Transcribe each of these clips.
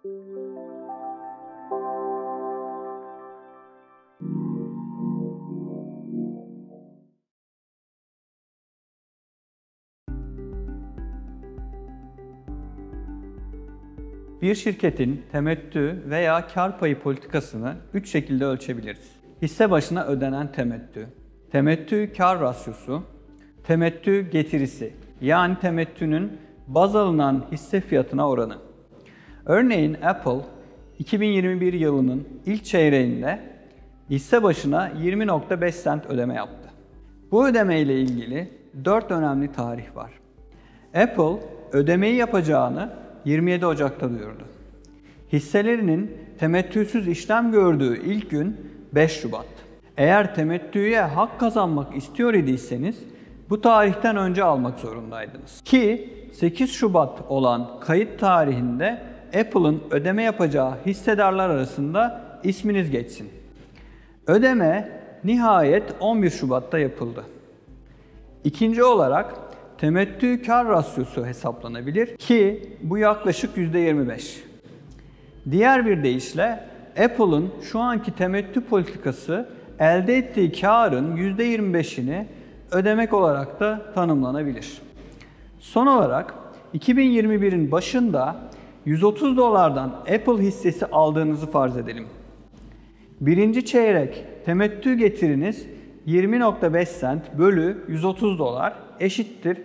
Bir şirketin temettü veya kar payı politikasını 3 şekilde ölçebiliriz. Hisse başına ödenen temettü, temettü kar rasyosu, temettü getirisi, yani temettünün baz alınan hisse fiyatına oranı. Örneğin Apple 2021 yılının ilk çeyreğinde hisse başına 20.5 sent ödeme yaptı. Bu ödeme ile ilgili 4 önemli tarih var. Apple ödemeyi yapacağını 27 Ocak'ta duyurdu. Hisselerinin temettüsüz işlem gördüğü ilk gün 5 Şubat. Eğer temettüye hak kazanmak istiyor idiyseniz bu tarihten önce almak zorundaydınız. Ki 8 Şubat olan kayıt tarihinde Apple'ın ödeme yapacağı hissedarlar arasında isminiz geçsin. Ödeme nihayet 11 Şubat'ta yapıldı. İkinci olarak temettü kar rasyosu hesaplanabilir ki bu yaklaşık %25. Diğer bir deyişle Apple'ın şu anki temettü politikası elde ettiği karın %25'ini ödemek olarak da tanımlanabilir. Son olarak 2021'in başında 130 dolardan Apple hissesi aldığınızı farz edelim. Birinci çeyrek temettü getiriniz 20.5 sent bölü 130 dolar eşittir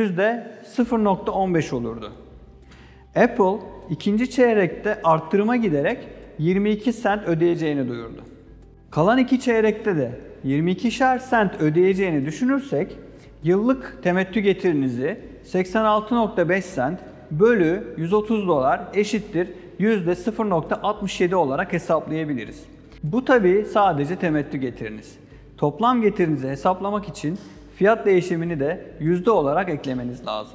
%0.15 olurdu. Apple ikinci çeyrekte arttırıma giderek 22 sent ödeyeceğini duyurdu. Kalan iki çeyrekte de 22'şer sent ödeyeceğini düşünürsek yıllık temettü getirinizi 86.5 sent bölü 130 dolar eşittir %0.67 olarak hesaplayabiliriz. Bu tabii sadece temettü getiriniz. Toplam getirinizi hesaplamak için fiyat değişimini de yüzde olarak eklemeniz lazım.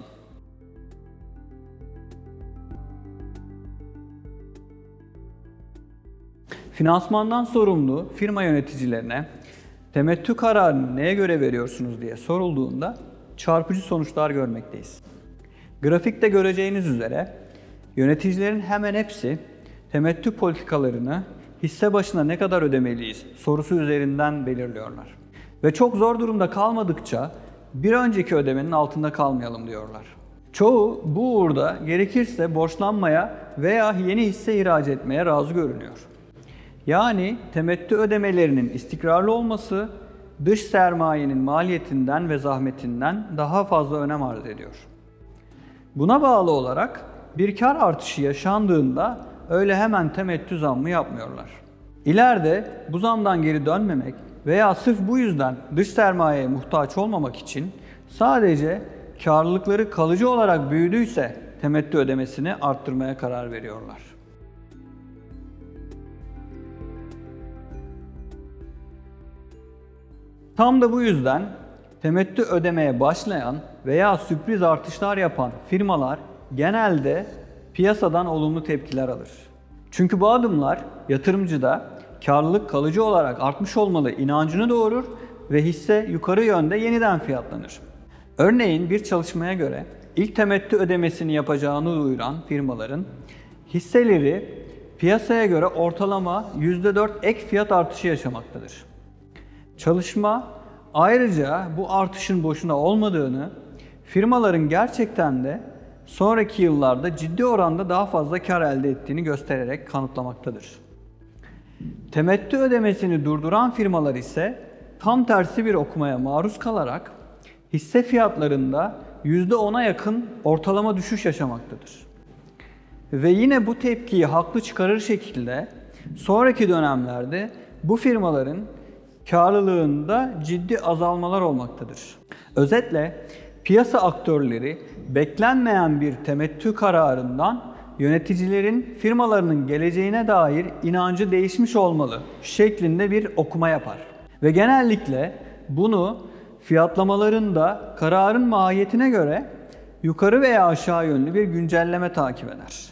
Finansmandan sorumlu firma yöneticilerine temettü kararını neye göre veriyorsunuz diye sorulduğunda çarpıcı sonuçlar görmekteyiz. Grafikte göreceğiniz üzere yöneticilerin hemen hepsi temettü politikalarını hisse başına ne kadar ödemeliyiz sorusu üzerinden belirliyorlar. Ve çok zor durumda kalmadıkça bir önceki ödemenin altında kalmayalım diyorlar. Çoğu bu uğurda gerekirse borçlanmaya veya yeni hisse ihraç etmeye razı görünüyor. Yani temettü ödemelerinin istikrarlı olması dış sermayenin maliyetinden ve zahmetinden daha fazla önem arz ediyor. Buna bağlı olarak bir kar artışı yaşandığında öyle hemen temettü zammı yapmıyorlar. İleride bu zamdan geri dönmemek veya sırf bu yüzden dış sermayeye muhtaç olmamak için sadece karlılıkları kalıcı olarak büyüdüyse temettü ödemesini arttırmaya karar veriyorlar. Tam da bu yüzden temettü ödemeye başlayan veya sürpriz artışlar yapan firmalar genelde piyasadan olumlu tepkiler alır. Çünkü bu adımlar yatırımcıda karlılık kalıcı olarak artmış olmalı inancını doğurur ve hisse yukarı yönde yeniden fiyatlanır. Örneğin bir çalışmaya göre ilk temettü ödemesini yapacağını duyuran firmaların hisseleri piyasaya göre ortalama %4 ek fiyat artışı yaşamaktadır. Çalışma ayrıca bu artışın boşuna olmadığını, firmaların gerçekten de sonraki yıllarda ciddi oranda daha fazla kar elde ettiğini göstererek kanıtlamaktadır. Temettü ödemesini durduran firmalar ise tam tersi bir okumaya maruz kalarak hisse fiyatlarında %10'a yakın ortalama düşüş yaşamaktadır. Ve yine bu tepkiyi haklı çıkarır şekilde sonraki dönemlerde bu firmaların karlılığında ciddi azalmalar olmaktadır. Özetle piyasa aktörleri beklenmeyen bir temettü kararından yöneticilerin firmalarının geleceğine dair inancı değişmiş olmalı şeklinde bir okuma yapar. Ve genellikle bunu fiyatlamalarında kararın mahiyetine göre yukarı veya aşağı yönlü bir güncelleme takip eder.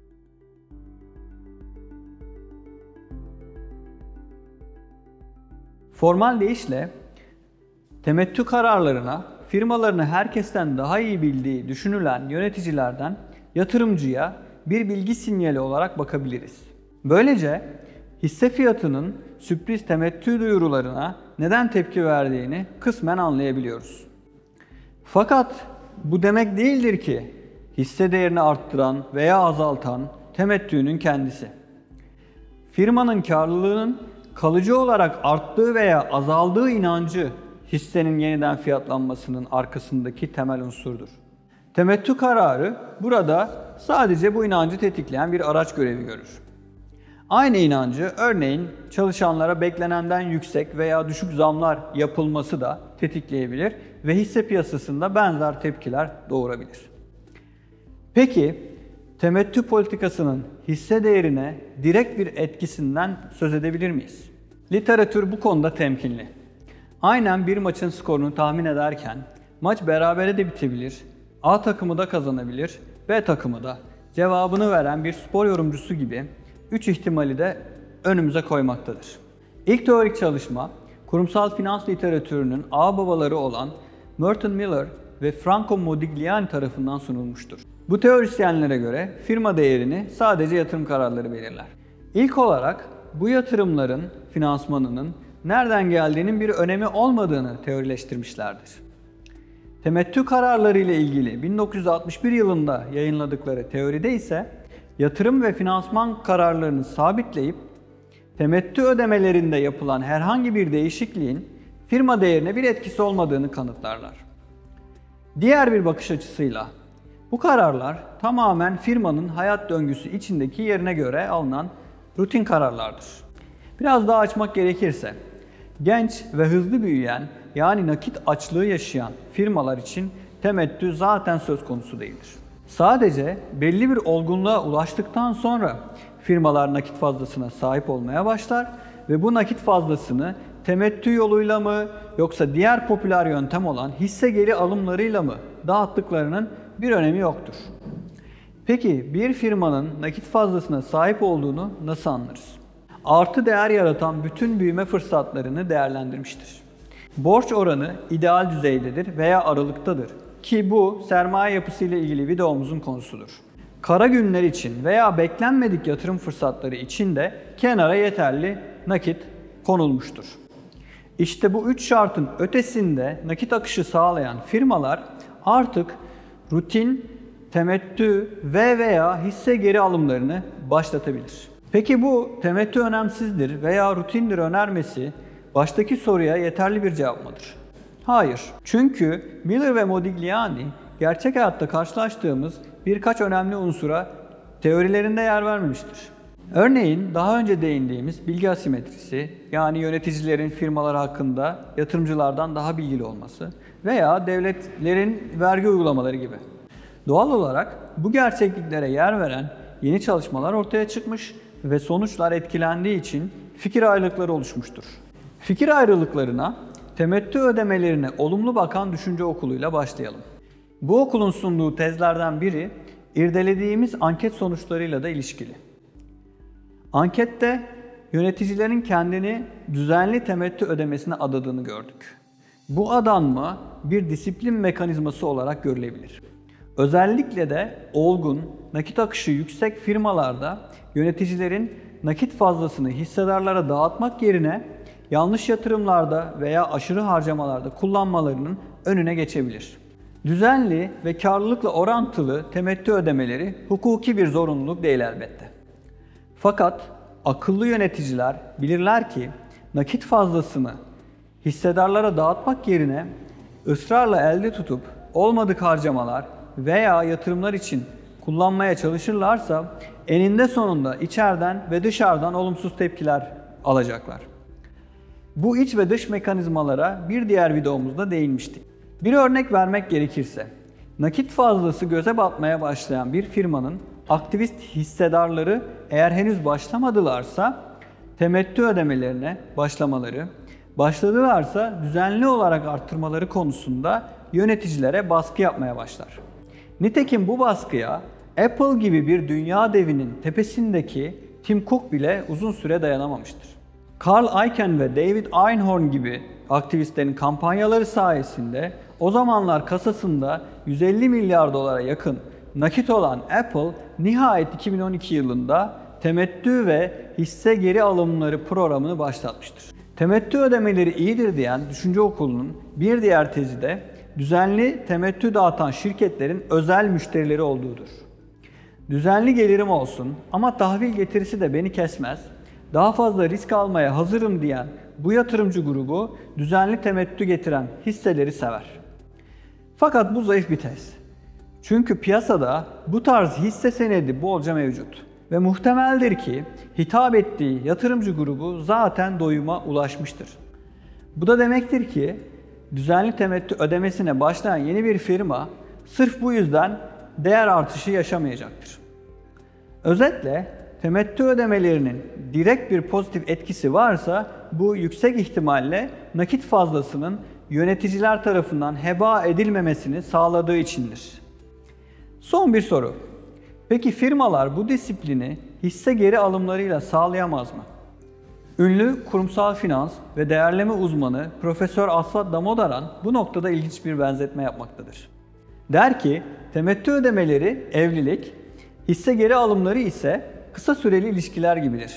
Formal deyişle temettü kararlarına firmalarını herkesten daha iyi bildiği düşünülen yöneticilerden yatırımcıya bir bilgi sinyali olarak bakabiliriz. Böylece hisse fiyatının sürpriz temettü duyurularına neden tepki verdiğini kısmen anlayabiliyoruz. Fakat bu demek değildir ki hisse değerini arttıran veya azaltan temettünün kendisi. Firmanın karlılığının kalıcı olarak arttığı veya azaldığı inancı hissenin yeniden fiyatlanmasının arkasındaki temel unsurdur. Temettü kararı burada sadece bu inancı tetikleyen bir araç görevi görür. Aynı inancı örneğin çalışanlara beklenenden yüksek veya düşük zamlar yapılması da tetikleyebilir ve hisse piyasasında benzer tepkiler doğurabilir. Peki temettü politikasının hisse değerine direkt bir etkisinden söz edebilir miyiz? Literatür bu konuda temkinli. Aynen bir maçın skorunu tahmin ederken maç berabere de bitebilir, A takımı da kazanabilir, B takımı da cevabını veren bir spor yorumcusu gibi 3 ihtimali de önümüze koymaktadır. İlk teorik çalışma, kurumsal finans literatürünün ağababaları olan Merton Miller ve Franco Modigliani tarafından sunulmuştur. Bu teorisyenlere göre firma değerini sadece yatırım kararları belirler. İlk olarak bu yatırımların finansmanının nereden geldiğinin bir önemi olmadığını teorileştirmişlerdir. Temettü kararları ile ilgili 1961 yılında yayınladıkları teoride ise yatırım ve finansman kararlarını sabitleyip temettü ödemelerinde yapılan herhangi bir değişikliğin firma değerine bir etkisi olmadığını kanıtlarlar. Diğer bir bakış açısıyla bu kararlar tamamen firmanın hayat döngüsü içindeki yerine göre alınan rutin kararlardır. Biraz daha açmak gerekirse, genç ve hızlı büyüyen yani nakit açlığı yaşayan firmalar için temettü zaten söz konusu değildir. Sadece belli bir olgunluğa ulaştıktan sonra firmalar nakit fazlasına sahip olmaya başlar ve bu nakit fazlasını temettü yoluyla mı yoksa diğer popüler yöntem olan hisse geri alımlarıyla mı dağıttıklarının bir önemi yoktur. Peki bir firmanın nakit fazlasına sahip olduğunu nasıl anlarız? Artı değer yaratan bütün büyüme fırsatlarını değerlendirmiştir. Borç oranı ideal düzeydedir veya aralıktadır ki bu sermaye yapısı ile ilgili videomuzun konusudur. Kara günler için veya beklenmedik yatırım fırsatları için de kenara yeterli nakit konulmuştur. İşte bu üç şartın ötesinde nakit akışı sağlayan firmalar artık rutin, temettü veya hisse geri alımlarını başlatabilir. Peki bu temettü önemsizdir veya rutindir önermesi baştaki soruya yeterli bir cevap mıdır? Hayır. Çünkü Miller ve Modigliani gerçek hayatta karşılaştığımız birkaç önemli unsura teorilerinde yer vermemiştir. Örneğin daha önce değindiğimiz bilgi asimetrisi, yani yöneticilerin firmalar hakkında yatırımcılardan daha bilgili olması veya devletlerin vergi uygulamaları gibi. Doğal olarak bu gerçekliklere yer veren yeni çalışmalar ortaya çıkmış ve sonuçlar etkilendiği için fikir ayrılıkları oluşmuştur. Fikir ayrılıklarına temettü ödemelerine olumlu bakan düşünce okuluyla başlayalım. Bu okulun sunduğu tezlerden biri irdelediğimiz anket sonuçlarıyla da ilişkili. Ankette yöneticilerin kendini düzenli temettü ödemesine adadığını gördük. Bu adanma bir disiplin mekanizması olarak görülebilir. Özellikle de olgun, nakit akışı yüksek firmalarda yöneticilerin nakit fazlasını hissedarlara dağıtmak yerine yanlış yatırımlarda veya aşırı harcamalarda kullanmalarının önüne geçebilir. Düzenli ve karlılıkla orantılı temettü ödemeleri hukuki bir zorunluluk değil elbette. Fakat akıllı yöneticiler bilirler ki nakit fazlasını hissedarlara dağıtmak yerine ısrarla elde tutup olmadık harcamalar veya yatırımlar için kullanmaya çalışırlarsa eninde sonunda içeriden ve dışarıdan olumsuz tepkiler alacaklar. Bu iç ve dış mekanizmalara bir diğer videomuzda değinmiştik. Bir örnek vermek gerekirse, nakit fazlası göze batmaya başlayan bir firmanın aktivist hissedarları eğer henüz başlamadılarsa temettü ödemelerine başladılarsa düzenli olarak arttırmaları konusunda yöneticilere baskı yapmaya başlar. Nitekim bu baskıya Apple gibi bir dünya devinin tepesindeki Tim Cook bile uzun süre dayanamamıştır. Carl Icahn ve David Einhorn gibi aktivistlerin kampanyaları sayesinde o zamanlar kasasında 150 milyar dolara yakın nakit olan Apple nihayet 2012 yılında temettü ve hisse geri alımları programını başlatmıştır. Temettü ödemeleri iyidir diyen düşünce okulunun bir diğer tezi de düzenli temettü dağıtan şirketlerin özel müşterileri olduğudur. Düzenli gelirim olsun ama tahvil getirisi de beni kesmez, daha fazla risk almaya hazırım diyen bu yatırımcı grubu düzenli temettü getiren hisseleri sever. Fakat bu zayıf bir tez. Çünkü piyasada bu tarz hisse senedi bolca mevcut ve muhtemeldir ki hitap ettiği yatırımcı grubu zaten doyuma ulaşmıştır. Bu da demektir ki düzenli temettü ödemesine başlayan yeni bir firma sırf bu yüzden değer artışı yaşamayacaktır. Özetle temettü ödemelerinin direkt bir pozitif etkisi varsa bu yüksek ihtimalle nakit fazlasının yöneticiler tarafından heba edilmemesini sağladığı içindir. Son bir soru. Peki firmalar bu disiplini hisse geri alımlarıyla sağlayamaz mı? Ünlü kurumsal finans ve değerleme uzmanı Profesör Asvat Damodaran bu noktada ilginç bir benzetme yapmaktadır. Der ki, temettü ödemeleri evlilik, hisse geri alımları ise kısa süreli ilişkiler gibidir.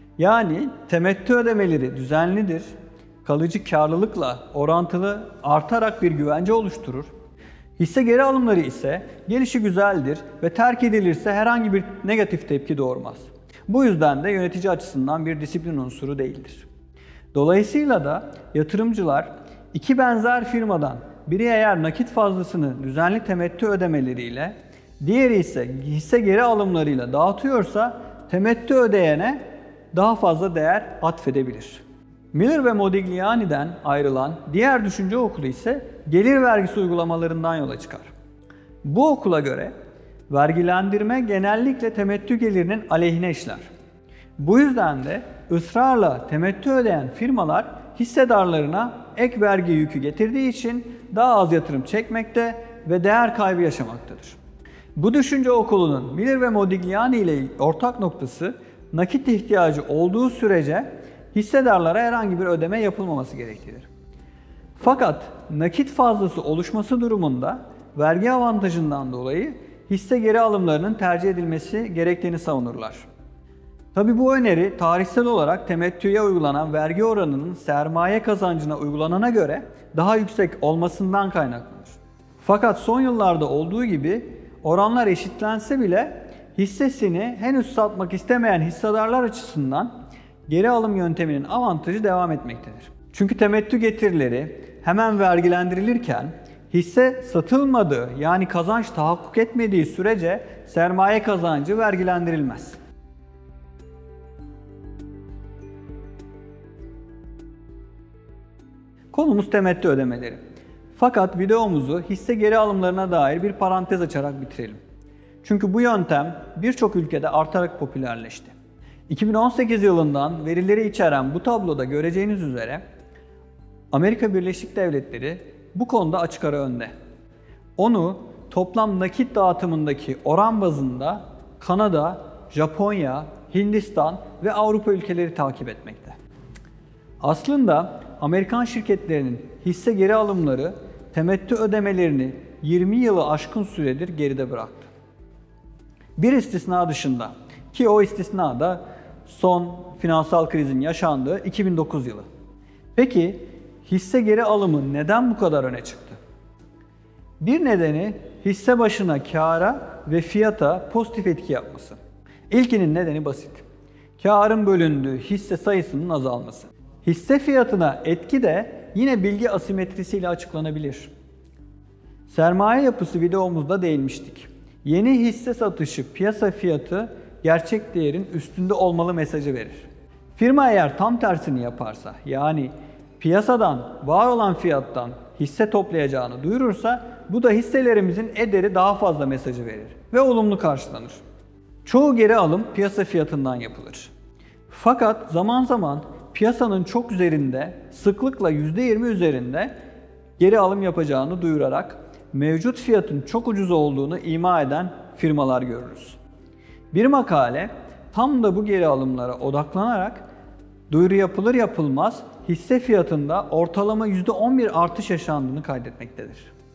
Yani temettü ödemeleri düzenlidir, kalıcı karlılıkla orantılı artarak bir güvence oluşturur. Hisse geri alımları ise gelişi güzeldir ve terk edilirse herhangi bir negatif tepki doğurmaz. Bu yüzden de yönetici açısından bir disiplin unsuru değildir. Dolayısıyla da yatırımcılar iki benzer firmadan biri eğer nakit fazlasını düzenli temettü ödemeleriyle, diğeri ise hisse geri alımlarıyla dağıtıyorsa temettü ödeyene daha fazla değer atfedebilir. Miller ve Modigliani'den ayrılan diğer düşünce okulu ise gelir vergisi uygulamalarından yola çıkar. Bu okula göre vergilendirme genellikle temettü gelirinin aleyhine işler. Bu yüzden de ısrarla temettü ödeyen firmalar hissedarlarına ek vergi yükü getirdiği için daha az yatırım çekmekte ve değer kaybı yaşamaktadır. Bu düşünce okulunun Miller ve Modigliani ile ortak noktası nakit ihtiyacı olduğu sürece hissedarlara herhangi bir ödeme yapılmaması gerektiğidir. Fakat nakit fazlası oluşması durumunda vergi avantajından dolayı hisse geri alımlarının tercih edilmesi gerektiğini savunurlar. Tabi bu öneri tarihsel olarak temettüye uygulanan vergi oranının sermaye kazancına uygulanana göre daha yüksek olmasından kaynaklanır. Fakat son yıllarda olduğu gibi oranlar eşitlense bile hissesini henüz satmak istemeyen hissedarlar açısından geri alım yönteminin avantajı devam etmektedir. Çünkü temettü getirileri hemen vergilendirilirken hisse satılmadığı yani kazanç tahakkuk etmediği sürece sermaye kazancı vergilendirilmez. Konumuz temettü ödemeleri. Fakat videomuzu hisse geri alımlarına dair bir parantez açarak bitirelim. Çünkü bu yöntem birçok ülkede artarak popülerleşti. 2018 yılından verileri içeren bu tabloda göreceğiniz üzere Amerika Birleşik Devletleri bu konuda açık ara önde. Onu toplam nakit dağıtımındaki oran bazında Kanada, Japonya, Hindistan ve Avrupa ülkeleri takip etmekte. Aslında Amerikan şirketlerinin hisse geri alımları temettü ödemelerini 20 yılı aşkın süredir geride bıraktı. Bir istisna dışında ki o istisna da son finansal krizin yaşandığı 2009 yılı. Peki hisse geri alımı neden bu kadar öne çıktı? Bir nedeni hisse başına kâra ve fiyata pozitif etki yapması. İlkinin nedeni basit. Kârın bölündüğü hisse sayısının azalması. Hisse fiyatına etki de yine bilgi asimetrisiyle açıklanabilir. Sermaye yapısı videomuzda değinmiştik. Yeni hisse satışı piyasa fiyatı gerçek değerin üstünde olmalı mesajı verir. Firma eğer tam tersini yaparsa yani piyasadan var olan fiyattan hisse toplayacağını duyurursa bu da hisselerimizin ederi daha fazla mesajı verir ve olumlu karşılanır. Çoğu geri alım piyasa fiyatından yapılır. Fakat zaman zaman piyasanın çok üzerinde, sıklıkla %20 üzerinde geri alım yapacağını duyurarak mevcut fiyatın çok ucuz olduğunu ima eden firmalar görürüz. Bir makale tam da bu geri alımlara odaklanarak duyuru yapılır yapılmaz hisse fiyatında ortalama %11 artış yaşandığını kaydetmektedir.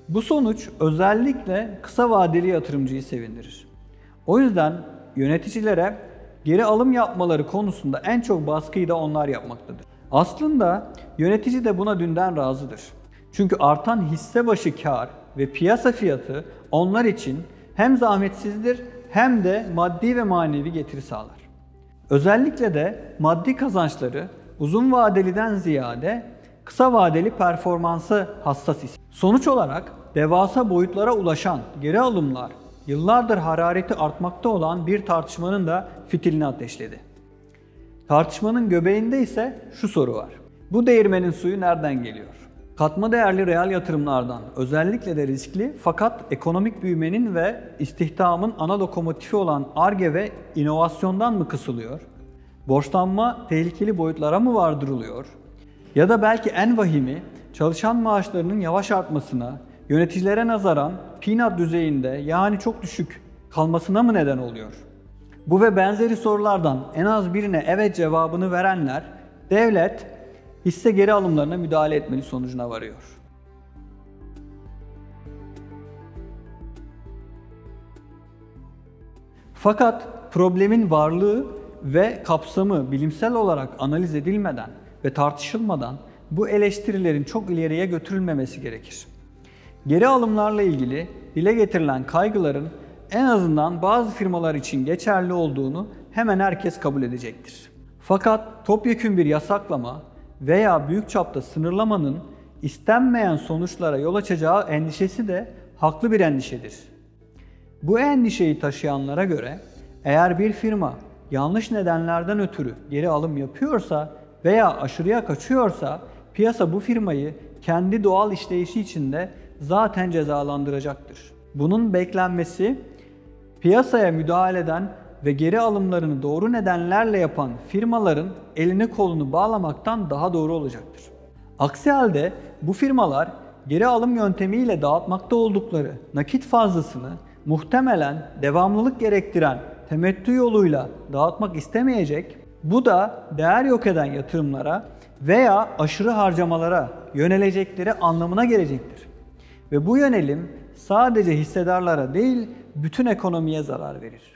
Bu sonuç özellikle kısa vadeli yatırımcıyı sevindirir. O yüzden yöneticilere geri alım yapmaları konusunda en çok baskıyı da onlar yapmaktadır. Aslında yönetici de buna dünden razıdır. Çünkü artan hisse başı kar ve piyasa fiyatı onlar için hem zahmetsizdir hem de maddi ve manevi getiri sağlar. Özellikle de maddi kazançları uzun vadeliden ziyade kısa vadeli performansa hassas. Sonuç olarak devasa boyutlara ulaşan geri alımlar yıllardır harareti artmakta olan bir tartışmanın da fitilini ateşledi. Tartışmanın göbeğinde ise şu soru var. Bu değirmenin suyu nereden geliyor? Katma değerli reel yatırımlardan, özellikle de riskli fakat ekonomik büyümenin ve istihdamın ana lokomotifi olan Ar-Ge ve inovasyondan mı kısılıyor? Borçlanma tehlikeli boyutlara mı vardırılıyor? Ya da belki en vahimi, çalışan maaşlarının yavaş artmasına, yöneticilere nazaran peanut düzeyinde yani çok düşük kalmasına mı neden oluyor? Bu ve benzeri sorulardan en az birine evet cevabını verenler, devlet hisse geri alımlarına müdahale etmeli sonucuna varıyor. Fakat problemin varlığı ve kapsamı bilimsel olarak analiz edilmeden ve tartışılmadan bu eleştirilerin çok ileriye götürülmemesi gerekir. Geri alımlarla ilgili dile getirilen kaygıların en azından bazı firmalar için geçerli olduğunu hemen herkes kabul edecektir. Fakat topyekün bir yasaklama veya büyük çapta sınırlamanın istenmeyen sonuçlara yol açacağı endişesi de haklı bir endişedir. Bu endişeyi taşıyanlara göre eğer bir firma yanlış nedenlerden ötürü geri alım yapıyorsa veya aşırıya kaçıyorsa piyasa bu firmayı kendi doğal işleyişi içinde zaten cezalandıracaktır. Bunun beklenmesi piyasaya müdahale eden ve geri alımlarını doğru nedenlerle yapan firmaların elini kolunu bağlamaktan daha doğru olacaktır. Aksi halde bu firmalar geri alım yöntemiyle dağıtmakta oldukları nakit fazlasını muhtemelen devamlılık gerektiren temettü yoluyla dağıtmak istemeyecek, bu da değer yok eden yatırımlara veya aşırı harcamalara yönelecekleri anlamına gelecektir. Ve bu yönelim sadece hissedarlara değil bütün ekonomiye zarar verir.